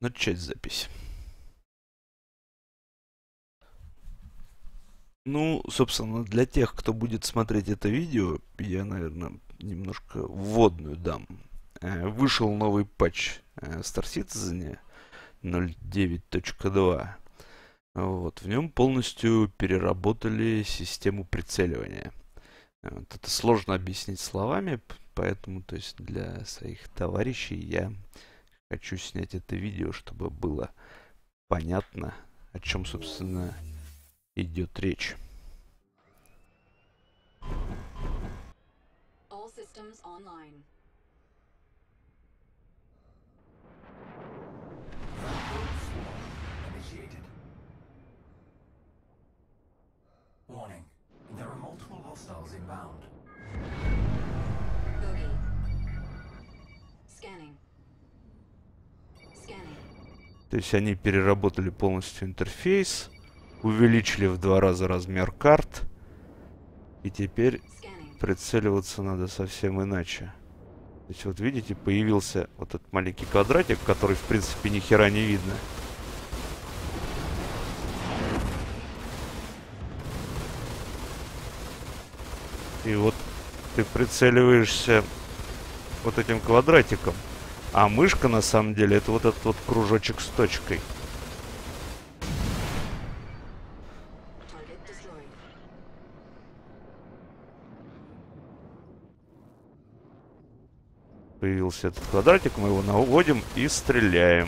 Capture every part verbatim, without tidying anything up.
Начать запись. Ну, собственно, для тех, кто будет смотреть это видео, я, наверное, немножко вводную дам. Вышел новый патч Star Citizen ноль девять точка два. Вот, в нем полностью переработали систему прицеливания. Вот, это сложно объяснить словами, поэтому, то есть, для своих товарищей я хочу снять это видео, чтобы было понятно, о чем, собственно, идет речь. All systems online. Initiated. Warning. There are multiple hostiles inbound. Bogey. Scanning. Scanning. То есть они переработали полностью интерфейс, увеличили в два раза размер карт, и теперь Scanning. прицеливаться надо совсем иначе. То есть вот видите, появился вот этот маленький квадратик, который в принципе ни хера не видно. И вот ты прицеливаешься вот этим квадратиком, а мышка на самом деле это вот этот вот кружочек с точкой. Target destroyed. Появился этот квадратик, мы его наводим и стреляем.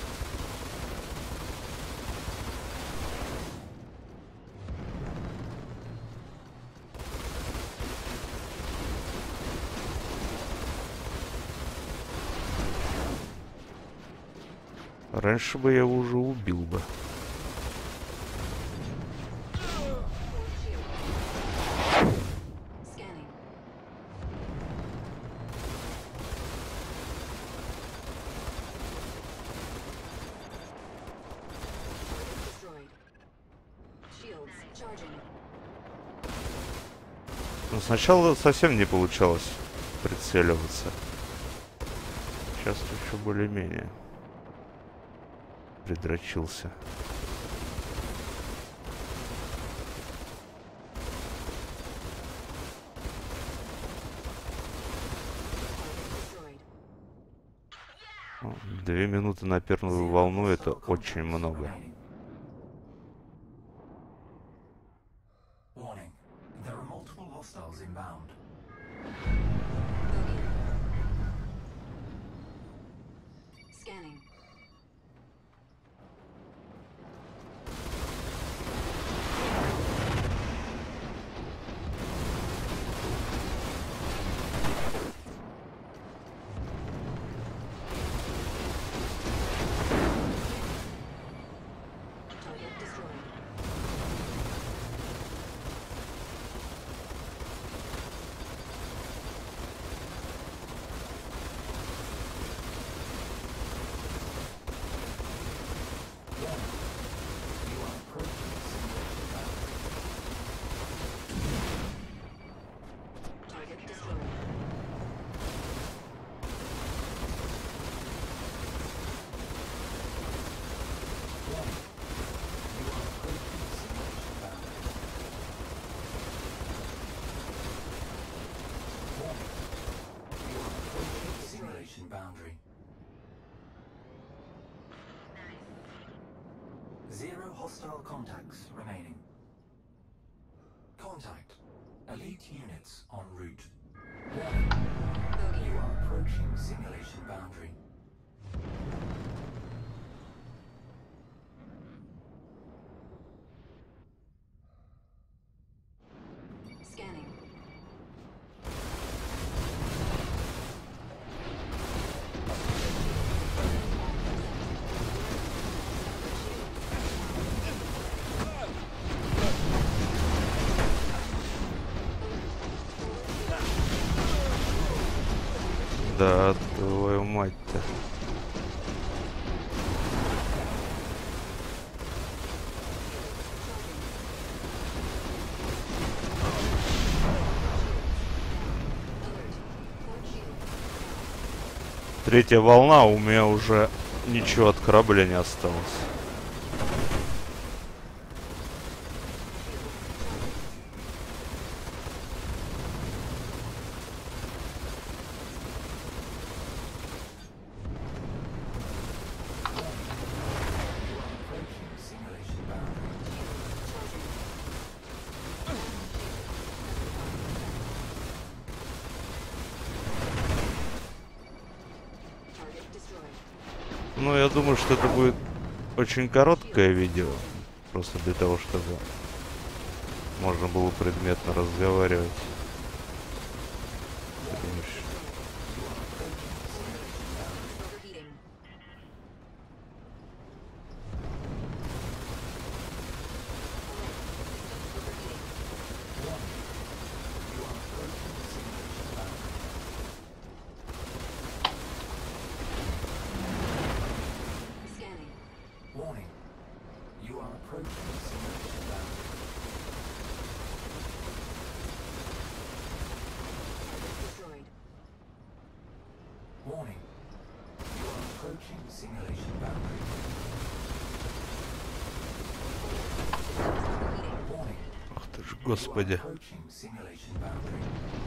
Раньше бы я его уже убил бы. Scanning. Target destroyed. Shields charging. Но сначала совсем не получалось прицеливаться. Сейчас еще более-менее придрочился. Target destroyed. Ну, Две минуты на первую волну это очень много. Remaining. Warning. There are multiple hostiles inbound. Bogey. Scanning. Target destroyed. You are approaching simulation boundary. Target destroyed. You are approaching simulation boundary. Warning. You are approaching simulation boundary. Zero hostile contacts remaining. Contact. Elite units en route. Warning. Bogey. You are approaching simulation boundary. Scanning. Да, твою мать-то. Третья волна у меня уже ничего от корабля не осталось. Target destroyed. Ну, я думаю, что это будет очень короткое видео. Просто для того, чтобы можно было предметно разговаривать. Потому что- Overheating. Scanning. Warning. You are approaching simulation boundary. Target destroyed. Warning. You are approaching simulation boundary. Overheating. Warning. Ах ты ж, You are господи. approaching simulation boundary.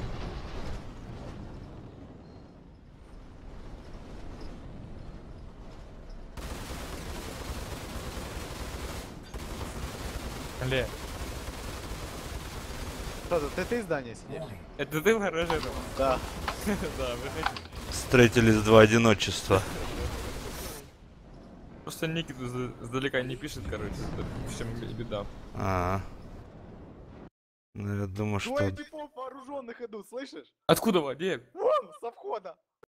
Ле. Что, ты, ты, ты здание сидишь? Warning. Это ты в гараже там? Да. Да, выходи. Встретились два одиночества. Просто Ники издалека не пишет, короче. В чем и беда. А. Ну, я думаю, Двое что... типов вооруженных идут, слышишь? Откуда, Вадик? Вон, со входа.